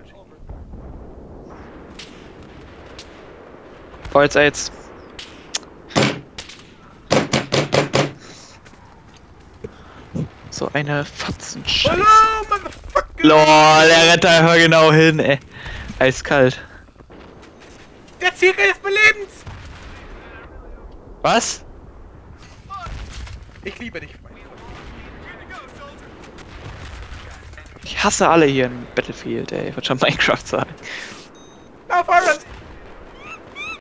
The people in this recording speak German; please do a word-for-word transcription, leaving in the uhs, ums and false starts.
Boah, jetzt AIDS. So eine Fotzenscheiße. LOL, der rennt da einfach genau hin, ey. Eiskalt. Der Ziel des Belebens! Was? Ich liebe dich, mein Freund. Ich hasse alle hier in Battlefield, ey. Ich wollte schon Minecraft sagen. Auf eure